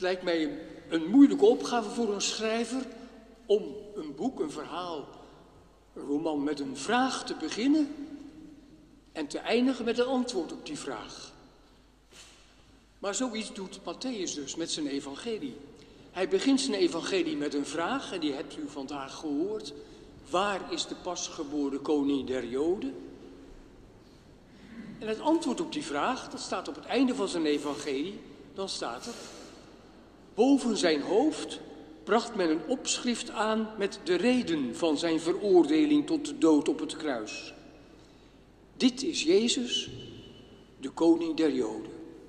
lijkt mij een moeilijke opgave voor een schrijver om een boek, een verhaal, een roman met een vraag te beginnen en te eindigen met een antwoord op die vraag. Maar zoiets doet Mattheüs dus met zijn evangelie. Hij begint zijn evangelie met een vraag, en die hebt u vandaag gehoord. Waar is de pasgeboren koning der Joden? En het antwoord op die vraag, dat staat op het einde van zijn evangelie. Dan staat er: boven zijn hoofd bracht men een opschrift aan met de reden van zijn veroordeling tot de dood op het kruis. Dit is Jezus, de koning der Joden.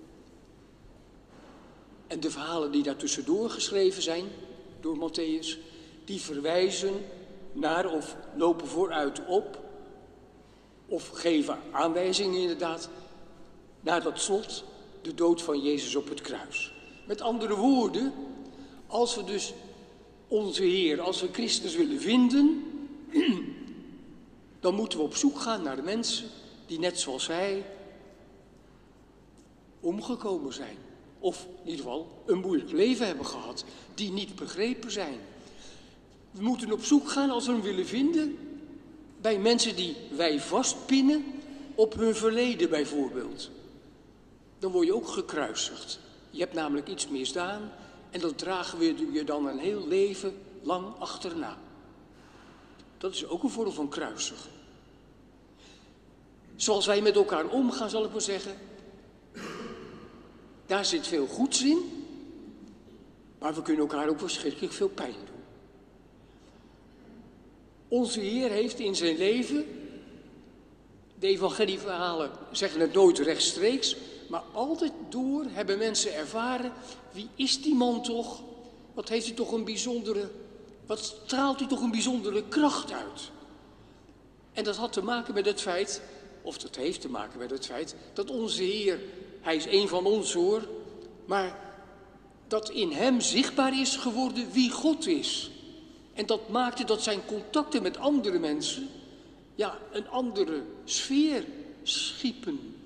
En de verhalen die daartussendoor geschreven zijn door Mattheüs, die verwijzen naar of lopen vooruit op of geven aanwijzingen inderdaad naar dat slot, de dood van Jezus op het kruis. Met andere woorden, als we dus onze Heer, als we Christus willen vinden, dan moeten we op zoek gaan naar de mensen die net zoals Hij omgekomen zijn. Of in ieder geval een moeilijk leven hebben gehad, die niet begrepen zijn. We moeten op zoek gaan, als we hem willen vinden, bij mensen die wij vastpinnen op hun verleden bijvoorbeeld. Dan word je ook gekruisigd. Je hebt namelijk iets misdaan en dat dragen we je dan een heel leven lang achterna. Dat is ook een vorm van kruisigen. Zoals wij met elkaar omgaan, zal ik maar zeggen, daar zit veel goeds in, maar we kunnen elkaar ook verschrikkelijk veel pijn doen. Onze Heer heeft in zijn leven, de evangelieverhalen zeggen het nooit rechtstreeks, maar altijd door hebben mensen ervaren, wie is die man toch? Wat heeft hij toch wat straalt hij toch een bijzondere kracht uit? En dat had te maken met het feit, of dat heeft te maken met het feit, dat onze Heer, hij is een van ons hoor, maar dat in hem zichtbaar is geworden wie God is. En dat maakte dat zijn contacten met andere mensen, ja, een andere sfeer schiepen.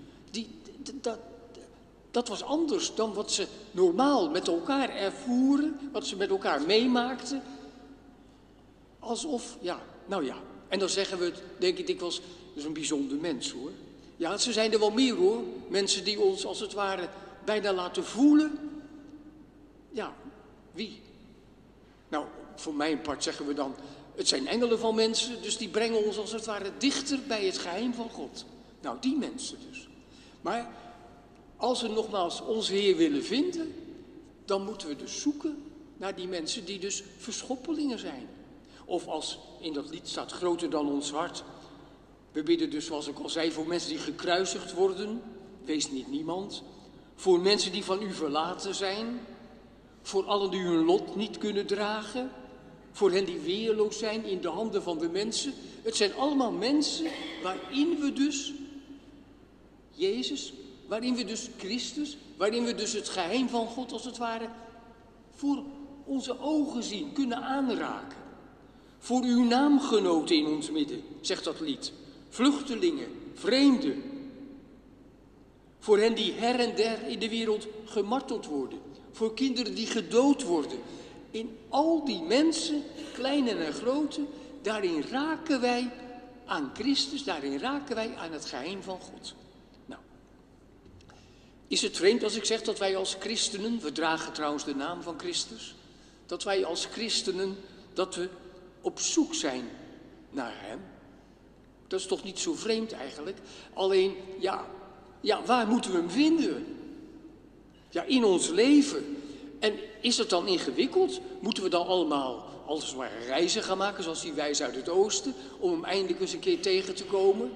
Dat was anders dan wat ze normaal met elkaar ervoeren, wat ze met elkaar meemaakten. Alsof, ja, nou ja. En dan zeggen we het, denk ik dikwijls, dat is een bijzonder mens hoor. Ja, ze zijn er wel meer hoor. Mensen die ons als het ware bijna laten voelen. Ja, wie? Nou, voor mijn part zeggen we dan, het zijn engelen van mensen, dus die brengen ons als het ware dichter bij het geheim van God. Nou, die mensen dus. Maar als we nogmaals onze Heer willen vinden, dan moeten we dus zoeken naar die mensen die dus verschoppelingen zijn. Of als in dat lied staat, groter dan ons hart. We bidden dus, zoals ik al zei, voor mensen die gekruisigd worden. Wees niet niemand. Voor mensen die van u verlaten zijn. Voor allen die hun lot niet kunnen dragen. Voor hen die weerloos zijn in de handen van de mensen. Het zijn allemaal mensen waarin we dus Jezus, waarin we dus Christus, waarin we dus het geheim van God als het ware voor onze ogen zien, kunnen aanraken. Voor uw naamgenoten in ons midden, zegt dat lied. Vluchtelingen, vreemden. Voor hen die her en der in de wereld gemarteld worden. Voor kinderen die gedood worden. In al die mensen, kleine en grote, daarin raken wij aan Christus, daarin raken wij aan het geheim van God. Nou, is het vreemd als ik zeg dat wij als christenen, we dragen trouwens de naam van Christus, dat wij als christenen, dat we op zoek zijn naar hem? Dat is toch niet zo vreemd eigenlijk? Alleen, ja, waar moeten we hem vinden? Ja, in ons leven. En is het dan ingewikkeld? Moeten we dan allemaal als het ware reizen gaan maken, zoals die wijs uit het oosten, om hem eindelijk eens een keer tegen te komen?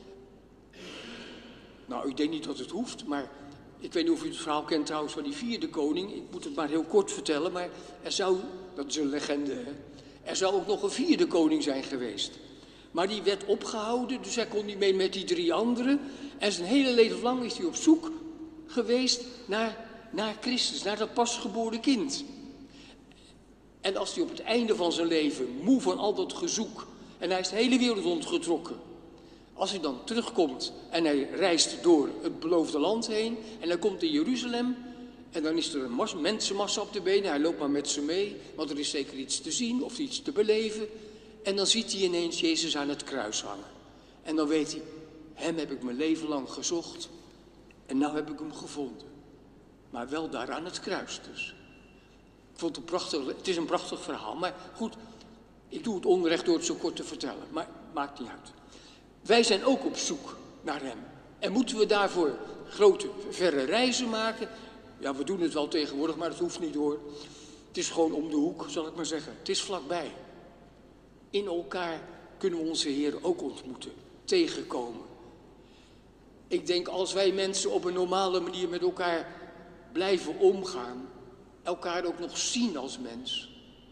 Nou, ik denk niet dat het hoeft, maar ik weet niet of u het verhaal kent trouwens van die vierde koning. Ik moet het maar heel kort vertellen, maar er zou, dat is een legende, hè? Er zou ook nog een vierde koning zijn geweest. Maar die werd opgehouden, dus hij kon niet mee met die drie anderen. En zijn hele leven lang is hij op zoek geweest naar Christus, naar dat pasgeboren kind. En als hij op het einde van zijn leven, moe van al dat gezoek, en hij is de hele wereld rondgetrokken. Als hij dan terugkomt en hij reist door het beloofde land heen en hij komt in Jeruzalem En dan is er een mensenmassa op de benen. Hij loopt maar met ze mee, want er is zeker iets te zien of iets te beleven. En dan ziet hij ineens Jezus aan het kruis hangen. En dan weet hij, hem heb ik mijn leven lang gezocht. En nou heb ik hem gevonden. Maar wel daar aan het kruis dus. Ik vond het is een prachtig verhaal. Maar goed, ik doe het onrecht door het zo kort te vertellen. Maar maakt niet uit. Wij zijn ook op zoek naar hem. En moeten we daarvoor grote, verre reizen maken? Ja, we doen het wel tegenwoordig, maar dat hoeft niet hoor. Het is gewoon om de hoek, zal ik maar zeggen. Het is vlakbij. In elkaar kunnen we onze Heer ook ontmoeten, tegenkomen. Ik denk, als wij mensen op een normale manier met elkaar blijven omgaan, elkaar ook nog zien als mens,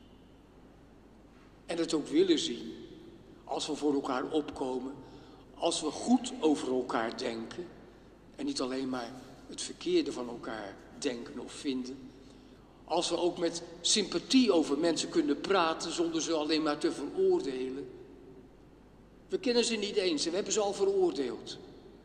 en het ook willen zien, als we voor elkaar opkomen, als we goed over elkaar denken, en niet alleen maar het verkeerde van elkaar denken of vinden, als we ook met sympathie over mensen kunnen praten zonder ze alleen maar te veroordelen. We kennen ze niet eens en we hebben ze al veroordeeld.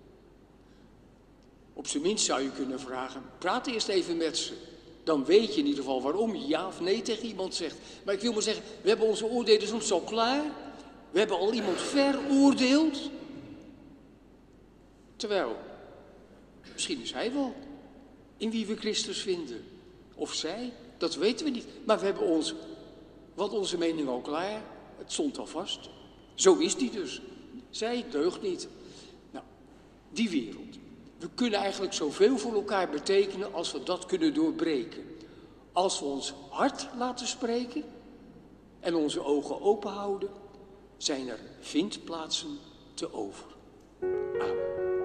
Op zijn minst zou je kunnen vragen, praat eerst even met ze. Dan weet je in ieder geval waarom je ja of nee tegen iemand zegt. Maar ik wil maar zeggen, we hebben onze oordelen soms al klaar. We hebben al iemand veroordeeld. Terwijl, misschien is hij wel in wie we Christus vinden. Of zij, dat weten we niet. Maar we hebben onze mening al klaar. Het stond al vast. Zo is die dus. Zij deugt niet. Nou, die wereld. We kunnen eigenlijk zoveel voor elkaar betekenen als we dat kunnen doorbreken. Als we ons hart laten spreken en onze ogen open houden, zijn er vindplaatsen te over. Amen.